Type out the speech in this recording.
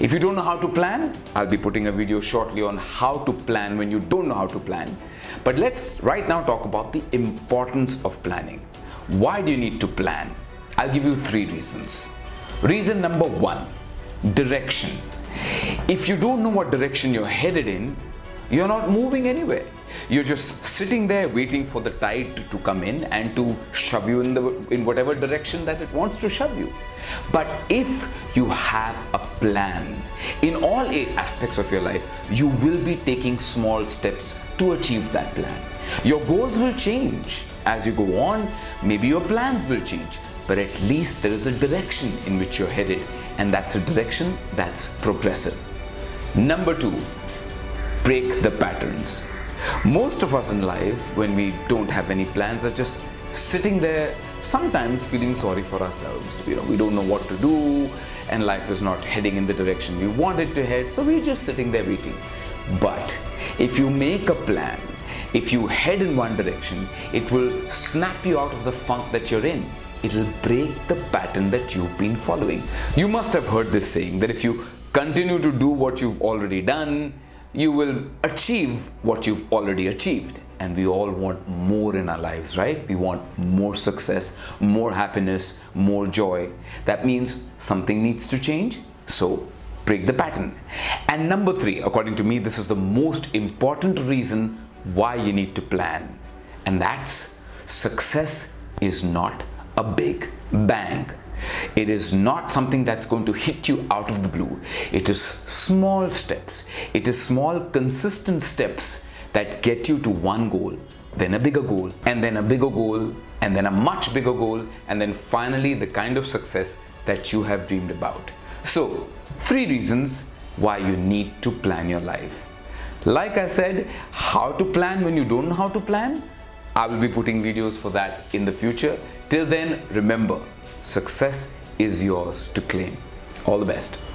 If you don't know how to plan, I'll be putting a video shortly on how to plan when you don't know how to plan. But let's right now talk about the importance of planning. Why do you need to plan? I'll give you 3 reasons. Reason number 1, direction. If you don't know what direction you're headed in, you're not moving anywhere. You're just sitting there waiting for the tide to come in and to shove you in whatever direction that it wants to shove you. But if you have a plan, in all 8 aspects of your life, you will be taking small steps to achieve that plan. Your goals will change as you go on, maybe your plans will change, but at least there is a direction in which you're headed, and that's a direction that's progressive. Number 2, break the patterns. Most of us in life, when we don't have any plans, are just sitting there, sometimes feeling sorry for ourselves. We don't know what to do, and life is not heading in the direction we want it to head, so we're just sitting there waiting. But if you make a plan, if you head in one direction, it will snap you out of the funk that you're in. It will break the pattern that you've been following. You must have heard this saying that if you continue to do what you've already done, you will achieve what you've already achieved. And we all want more in our lives, right? We want more success, more happiness, more joy. That means something needs to change, so break the pattern. And number 3, according to me, this is the most important reason why you need to plan. And that's success is not a big bang. It is not something that's going to hit you out of the blue. It is small steps. It is small, consistent steps that get you to one goal, then a bigger goal, and then a bigger goal, and then a much bigger goal, and then finally the kind of success that you have dreamed about. So, 3 reasons why you need to plan your life. Like I said, how to plan when you don't know how to plan? I will be putting videos for that in the future. Till then, remember, success is yours to claim. All the best.